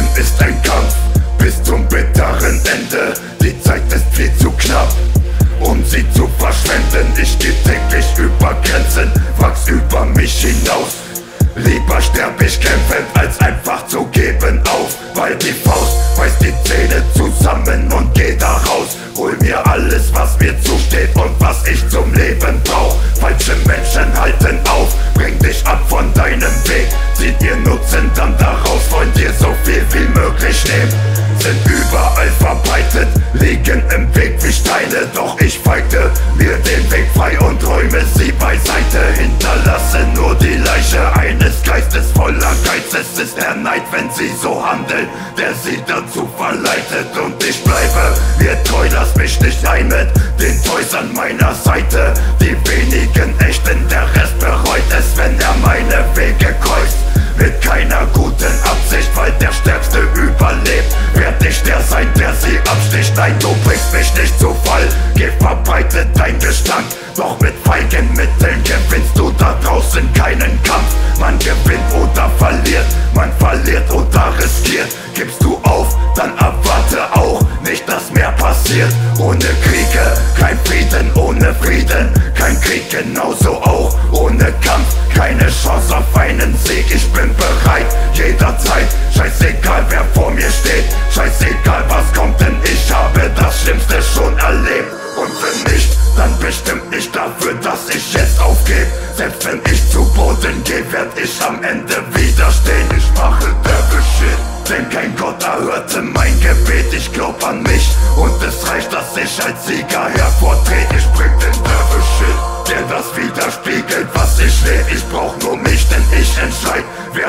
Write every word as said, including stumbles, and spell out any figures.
Leben ist ein Kampf bis zum bitteren Ende. Die Zeit ist viel zu knapp, um sie zu verschwenden. Ich geh täglich über Grenzen, wachs über mich hinaus. Lieber sterb ich kämpfend, als einfach zu geben auf. Weil die Faust beißt die Zähne zusammen und geh da raus. Hol mir alles, was mir zusteht und was ich zum Leben brauch. Falsche Menschen halten auf, bring dich ab von deinem Weg. Zieh dir Nutzen dann daraus, wollen dir so viel wie möglich nehmen. Sind überall verbreitet, liegen im Weg wie Steine. Doch ich feigte mir den Weg frei und räume sie beiseite. Hinterlasse nur die Leiche eines Geistes voller Geiz. Es ist der Neid, wenn sie so handeln, der sie dazu verleitet. Und ich bleibe mir treu, lass mich nicht ein mit den Toys an meiner Seite. Die wenigen echten, der Rest bereut es, wenn er meine Wege kreuzt. Mit keiner guten Absicht, weil der Stärkste überlebt. Werd ich der sein, der sie absticht. Nein, du bringst mich nicht zu Fall. Geh, verbreitet dein Gestank. Doch mit feigen Mitteln gewinnst du da draußen keinen Kampf. Man gewinnt oder verliert, man verliert oder riskiert. Gibst du auf, dann erwarte auch nicht, dass mehr passiert. Ohne Kriege, kein Frieden, ohne Frieden, kein Krieg, genauso auch ohne Kampf. Keine Chance auf einen Sieg, ich bin bereit, jederzeit. Scheißegal, wer vor mir steht, scheißegal, was kommt, denn ich habe das Schlimmste schon erlebt. Und wenn nicht, dann bestimmt nicht dafür, dass ich jetzt aufgebe. Selbst wenn ich zu Boden gehe, werd ich am Ende widerstehen. Ich mache Devil Shit, denn kein Gott erhörte mein Gebet. Ich glaub an mich und es reicht, dass ich als Sieger hervortrete. Ich bring den Devil Shit, der das widerspiegelt, was ich lebe. Ich brauch nur mich, denn ich entscheid, wer